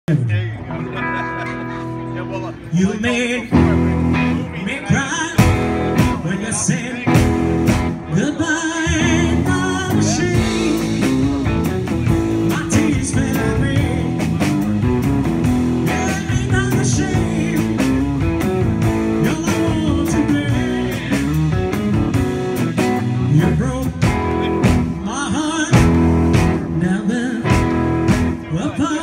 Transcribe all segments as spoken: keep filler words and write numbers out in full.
You made me cry when you said goodbye, my machine. My tears fell like rain. Yeah, ain't not ashamed. You're the one to blame. You broke my heart. Now then, apart.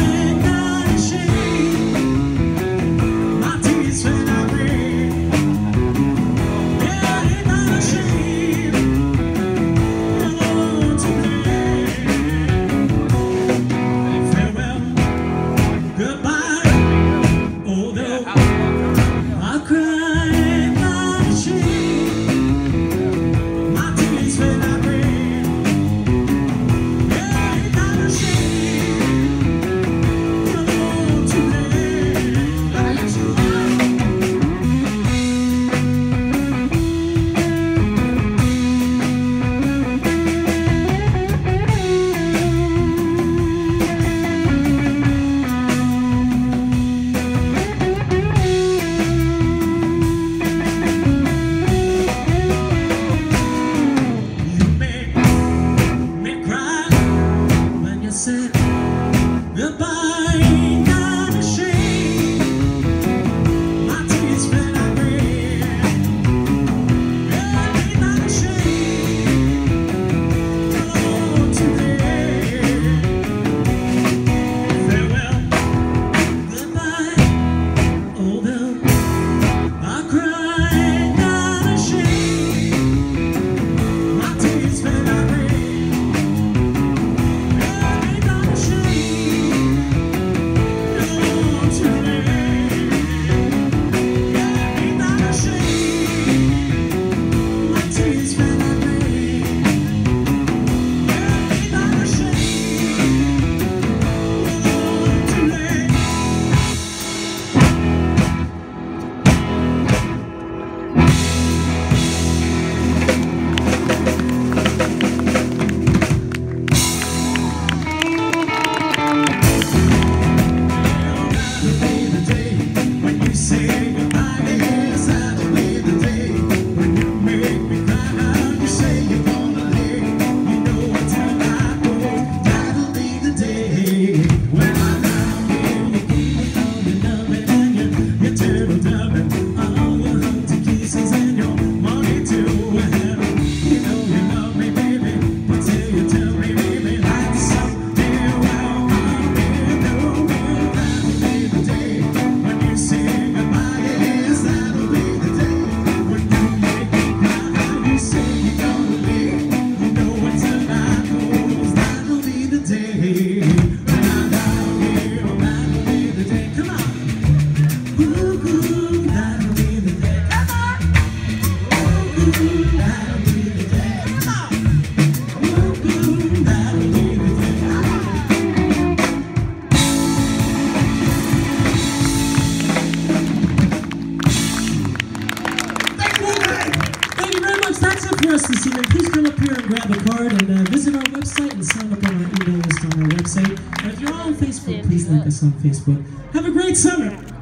This evening, please come up here and grab a card and uh, visit our website and sign up on our email list on our website. And if you're on Facebook, please like us on Facebook. Have a great summer!